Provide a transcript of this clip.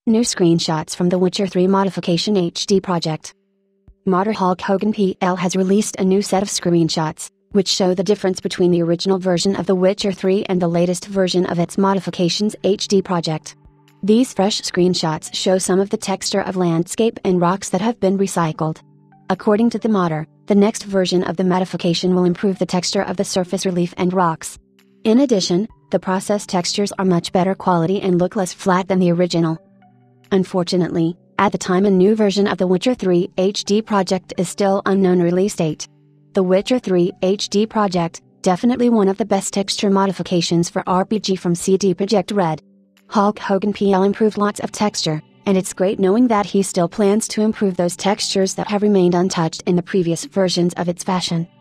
New screenshots from The Witcher 3 Modification HD project. Modder Hulk Hogan PL has released a new set of screenshots, which show the difference between the original version of The Witcher 3 and the latest version of its Modifications HD project. These fresh screenshots show some of the texture of landscape and rocks that have been recycled. According to the modder, the next version of the modification will improve the texture of the surface relief and rocks. In addition, the processed textures are much better quality and look less flat than the original. Unfortunately, at the time a new version of The Witcher 3 HD project is still unknown release date. The Witcher 3 HD project, definitely one of the best texture modifications for RPG from CD Projekt Red. Hulk Hogan PL improved lots of texture, and it's great knowing that he still plans to improve those textures that have remained untouched in the previous versions of its fashion.